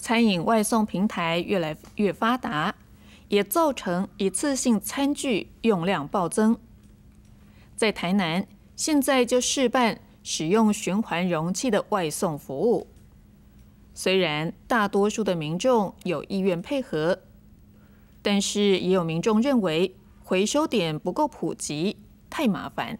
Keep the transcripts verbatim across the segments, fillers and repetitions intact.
餐饮外送平台越来越发达，也造成一次性餐具用量暴增。在台南，现在就试办使用循环容器的外送服务。虽然大多数的民众有意愿配合，但是也有民众认为回收点不够普及，太麻烦。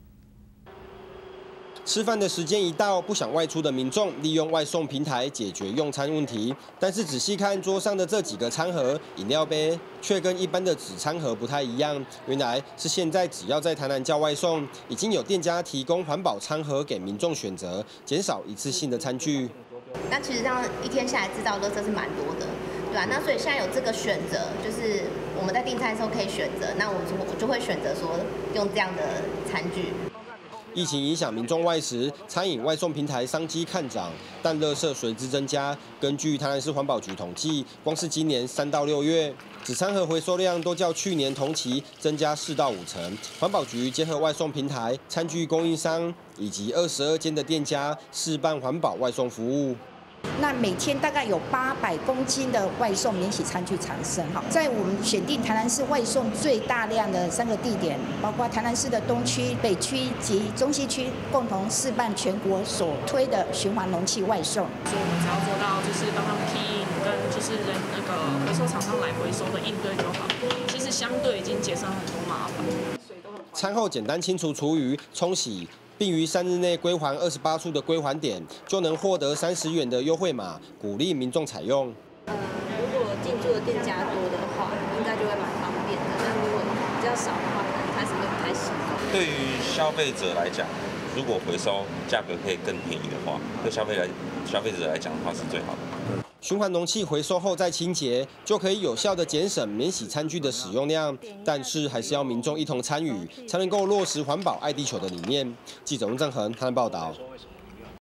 吃饭的时间一到，不想外出的民众利用外送平台解决用餐问题。但是仔细看桌上的这几个餐盒、饮料杯，却跟一般的纸餐盒不太一样。原来是现在只要在台南叫外送，已经有店家提供环保餐盒给民众选择，减少一次性的餐具。 那其实这样一天下来制造垃圾是蛮多的，对吧、啊？那所以现在有这个选择，就是我们在订餐的时候可以选择，那我我就会选择说用这样的餐具。 疫情影响民众外食，餐饮外送平台商机看涨，但垃圾随之增加。根据台南市环保局统计，光是今年三到六月，纸餐盒回收量都较去年同期增加四到五成。环保局结合外送平台、餐具供应商以及二十二间的店家试办环保外送服务。 那每天大概有八百公斤的外送免洗餐具产生哈，在我们选定台南市外送最大量的三个地点，包括台南市的东区、北区及中西区，共同试办全国所推的循环容器外送。 所以我们只要做到就是帮他们 key in 跟就是人那个回收厂商来回收的应对就好，其实相对已经节省很多麻烦。 餐后简单清除厨余、冲洗。并于三日内归还二十八处的归还点，就能获得三十元的优惠码，鼓励民众采用。 呃，如果进驻的店家多的话，应该就会蛮方便的。但如果比较少的话，可能开始会不太习惯。 对于消费者来讲，如果回收价格可以更便宜的话，对消费来消费者来讲的话是最好的。 循环容器回收后再清洁，就可以有效的节省免洗餐具的使用量。但是还是要民众一同参与，才能够落实环保爱地球的理念。记者翁正恒台南报道。